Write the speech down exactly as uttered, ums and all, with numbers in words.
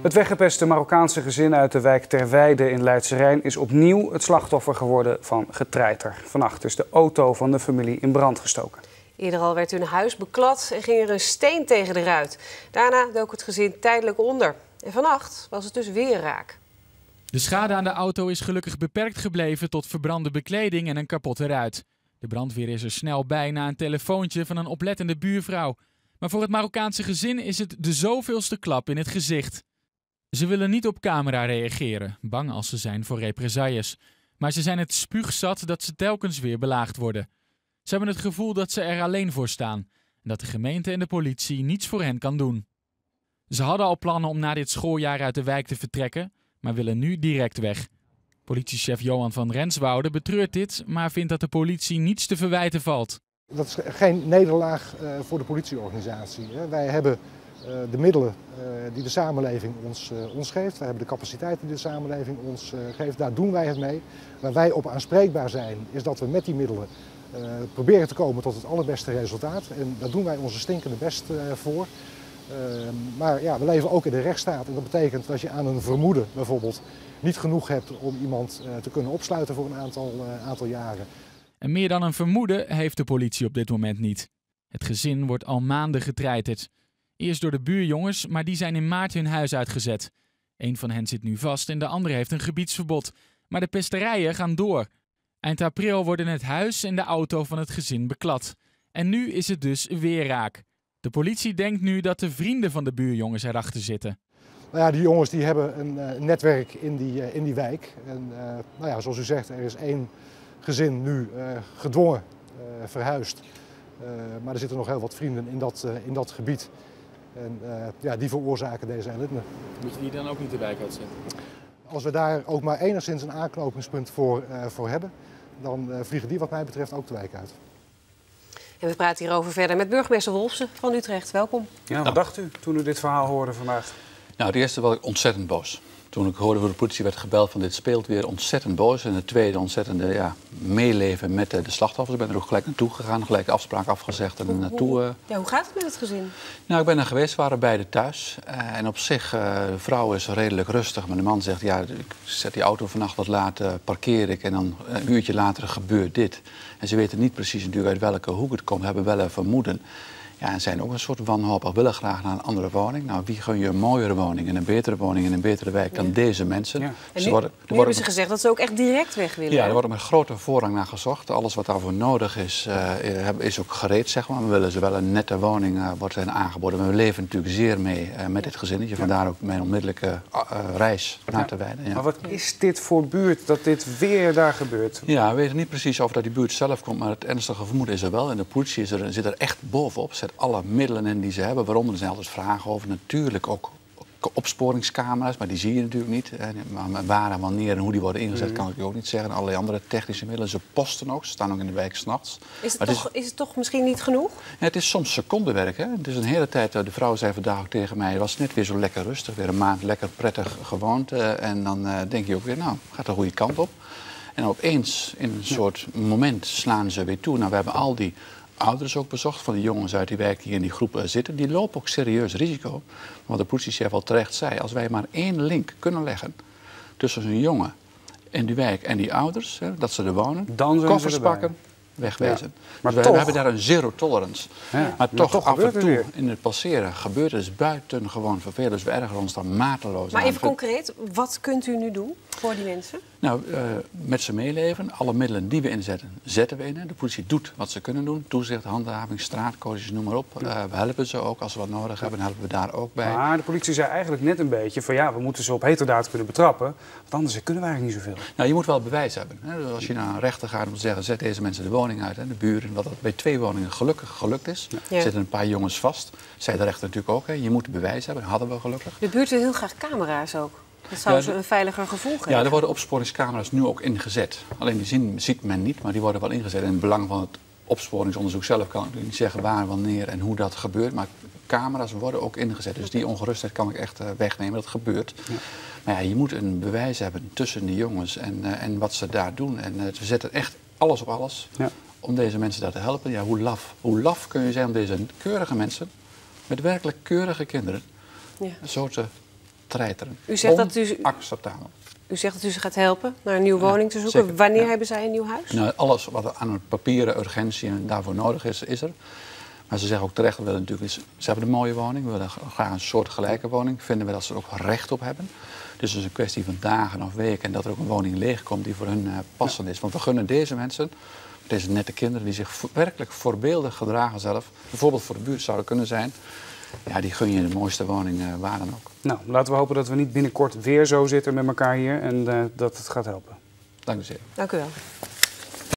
Het weggepeste Marokkaanse gezin uit de wijk Terweijde in Leidse Rijn is opnieuw het slachtoffer geworden van getreiter. Vannacht is de auto van de familie in brand gestoken. Eerder al werd hun huis beklad en ging er een steen tegen de ruit. Daarna dook het gezin tijdelijk onder. En vannacht was het dus weer raak. De schade aan de auto is gelukkig beperkt gebleven tot verbrande bekleding en een kapotte ruit. De brandweer is er snel bij na een telefoontje van een oplettende buurvrouw. Maar voor het Marokkaanse gezin is het de zoveelste klap in het gezicht. Ze willen niet op camera reageren, bang als ze zijn voor represailles. Maar ze zijn het spuugzat dat ze telkens weer belaagd worden. Ze hebben het gevoel dat ze er alleen voor staan en dat de gemeente en de politie niets voor hen kan doen. Ze hadden al plannen om na dit schooljaar uit de wijk te vertrekken, maar willen nu direct weg. Politiechef Johan van Renswoude betreurt dit, maar vindt dat de politie niets te verwijten valt. Dat is geen nederlaag uh, voor de politieorganisatie. Hè. Wij hebben uh, de middelen uh, die de samenleving ons, uh, ons geeft. Wij hebben de capaciteit die de samenleving ons uh, geeft. Daar doen wij het mee. Waar wij op aanspreekbaar zijn, is dat we met die middelen uh, proberen te komen tot het allerbeste resultaat. En daar doen wij onze stinkende best uh, voor. Uh, maar ja, we leven ook in de rechtsstaat. En dat betekent dat je aan een vermoeden bijvoorbeeld niet genoeg hebt om iemand uh, te kunnen opsluiten voor een aantal, uh, aantal jaren. En meer dan een vermoeden heeft de politie op dit moment niet. Het gezin wordt al maanden getreiterd. Eerst door de buurjongens, maar die zijn in maart hun huis uitgezet. Eén van hen zit nu vast en de andere heeft een gebiedsverbod. Maar de pesterijen gaan door. Eind april worden het huis en de auto van het gezin beklad. En nu is het dus weer raak. De politie denkt nu dat de vrienden van de buurjongens erachter zitten. Nou ja, die jongens die hebben een uh, netwerk in die, uh, in die wijk. En uh, nou ja, zoals u zegt, er is één gezin nu uh, gedwongen uh, verhuisd. Uh, maar er zitten nog heel wat vrienden in dat, uh, in dat gebied. En uh, ja, die veroorzaken deze ellende. Moet je die dan ook niet de wijk uitzetten? Als we daar ook maar enigszins een aanknopingspunt voor, uh, voor hebben, dan uh, vliegen die wat mij betreft ook de wijk uit. En we praten hierover verder met burgemeester Wolfsen van Utrecht. Welkom. Ja, wat dacht u toen u dit verhaal hoorde vandaag? Nou, het eerste was ik ontzettend boos. Toen ik hoorde hoe de politie werd gebeld van dit speelt weer, ontzettend boos. En het tweede, ontzettende ja, meeleven met de, de slachtoffers. Ik ben er ook gelijk naartoe gegaan, gelijk de afspraak afgezegd en hoe, naartoe. Uh... Ja, hoe gaat het met het gezin? Nou, ik ben er geweest, we waren beide thuis. Uh, en op zich, uh, de vrouw is redelijk rustig. Maar de man zegt, ja, ik zet die auto vannacht wat laat, uh, parkeer ik. En dan een uurtje later gebeurt dit. En ze weten niet precies natuurlijk uit welke hoek het komt, hebben wel een vermoeden. Ja, en zijn ook een soort wanhopig, willen graag naar een andere woning. Nou, wie gun je een mooiere woning en een betere woning in een betere wijk dan ja. deze mensen? Ja. En nu, worden, nu worden hebben ze gezegd dat ze ook echt direct weg willen. Ja, er wordt met grote voorrang naar gezocht. Alles wat daarvoor nodig is, uh, is ook gereed, zeg maar. We willen ze wel een nette woning uh, wordt hen aangeboden. We leven natuurlijk zeer mee uh, met dit gezinnetje. Vandaar ook mijn onmiddellijke uh, reis naar ja. Terweijde. Ja. Maar wat is dit voor buurt dat dit weer daar gebeurt? Ja, we weten niet precies of dat die buurt zelf komt, maar het ernstige vermoeden is er wel. En de politie is er, zit er echt bovenop. Zet alle middelen in die ze hebben, waaronder er zijn altijd vragen over. Natuurlijk ook opsporingscamera's, maar die zie je natuurlijk niet. Maar waar en wanneer en hoe die worden ingezet, kan ik ook niet zeggen. En allerlei andere technische middelen. Ze posten ook, ze staan ook in de wijk 's nachts. Is het, toch, is... is het toch misschien niet genoeg? Ja, het is soms secondenwerk. Hè? Het is een hele tijd, de vrouw zei vandaag ook tegen mij, het was net weer zo lekker rustig, weer een maand lekker prettig gewoond. En dan denk je ook weer, nou, gaat de goede kant op. En opeens, in een soort moment, slaan ze weer toe. Nou, we hebben al die ouders ook bezocht van de jongens uit die wijk die in die groep zitten. Die lopen ook serieus risico. Wat de politiechef al terecht zei, als wij maar één link kunnen leggen tussen zo'n jongen in die wijk en die ouders, hè, dat ze er wonen, dan koffers pakken, wegwezen. Ja. Maar dus toch, we hebben daar een zero tolerance. Ja, maar, maar toch, toch af en toe weer. in het passeren gebeurt het dus buitengewoon vervelend. Dus we ergeren ons dan mateloos Maar aan. even concreet, wat kunt u nu doen voor die mensen? Nou, uh, met ze meeleven. Alle middelen die we inzetten, zetten we in. De politie doet wat ze kunnen doen. Toezicht, handhaving, straatcodes, noem maar op. Uh, we helpen ze ook. Als we wat nodig hebben, helpen we daar ook bij. Maar de politie zei eigenlijk net een beetje van ja, we moeten ze op heterdaad kunnen betrappen. Want anders kunnen we eigenlijk niet zoveel. Nou, je moet wel bewijs hebben. Hè. Dus als je naar een rechter gaat om te zeggen, zet deze mensen de woning uit. Hè, de buren, wat dat bij twee woningen gelukkig gelukt is. Ja. Er zitten een paar jongens vast. Zei de rechter natuurlijk ook. Hè. Je moet bewijs hebben. Dat hadden we gelukkig. De buurt wil heel graag camera's ook. Dat zou ja, ze een veiliger gevoel geven. Ja, er worden opsporingscamera's nu ook ingezet. Alleen die zien, ziet men niet, maar die worden wel ingezet. In het belang van het opsporingsonderzoek zelf kan ik niet zeggen waar, wanneer en hoe dat gebeurt. Maar camera's worden ook ingezet. Dus die ongerustheid kan ik echt uh, wegnemen. Dat gebeurt. Ja. Maar ja, je moet een bewijs hebben tussen die jongens en, uh, en wat ze daar doen. En uh, we zetten echt alles op alles ja. om deze mensen daar te helpen. Ja, hoe laf, hoe laf kun je zijn om deze keurige mensen, met werkelijk keurige kinderen, ja. zo te treiteren. U zegt dat u... Onacceptabel. U zegt dat u ze gaat helpen naar een nieuwe Ja, woning te zoeken. zeker. Wanneer Ja. hebben zij een nieuw huis? Nou, alles wat aan een papieren urgentie en daarvoor nodig is, is er. Maar ze zeggen ook terecht, we willen natuurlijk, ze hebben een mooie woning, we willen graag een soortgelijke woning. Vinden we dat ze er ook recht op hebben. Dus het is een kwestie van dagen of weken en dat er ook een woning leegkomt die voor hun uh, passend is. Want we gunnen deze mensen, deze nette kinderen die zich vo werkelijk voorbeeldig gedragen zelf, bijvoorbeeld voor de buurt zouden kunnen zijn, ja, die gun je de mooiste woning uh, waar dan ook. Nou, laten we hopen dat we niet binnenkort weer zo zitten met elkaar hier en uh, dat het gaat helpen. Dank u zeer. Dank u wel.